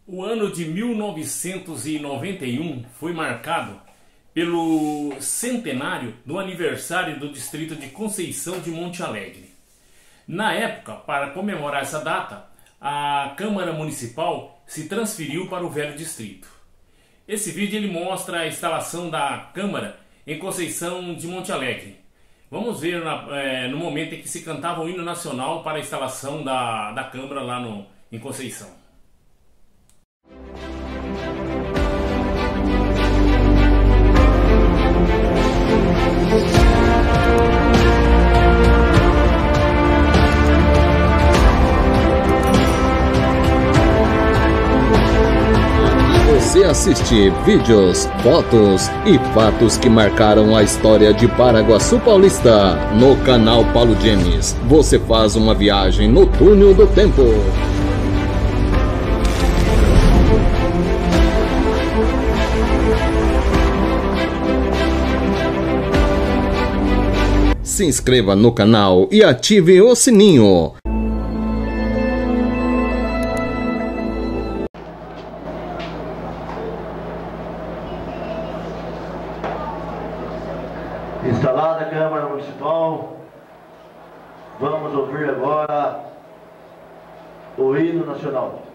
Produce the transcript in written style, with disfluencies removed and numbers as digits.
O ano de 1991 foi marcado pelo centenário do aniversário do distrito de Conceição de Monte Alegre. Na época, para comemorar essa data, a Câmara Municipal se transferiu para o velho distrito. Esse vídeo ele mostra a instalação da Câmara em Conceição de Monte Alegre. Vamos ver no momento em que se cantava o hino nacional para a instalação da Câmara lá em Conceição. Você assiste vídeos, fotos e fatos que marcaram a história de Paraguaçu Paulista. No canal Paulo James, você faz uma viagem no túnel do tempo. Se inscreva no canal e ative o sininho. Instalada a Câmara Municipal, vamos ouvir agora o hino nacional.